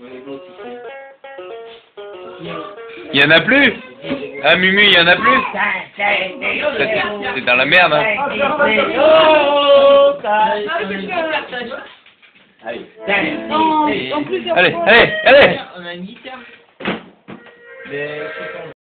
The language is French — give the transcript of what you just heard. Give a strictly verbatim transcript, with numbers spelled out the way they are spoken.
Il y en a plus. Ah Mumu, il y en a plus. C'est dans la merde, hein. Allez, allez, allez. On a une guitare.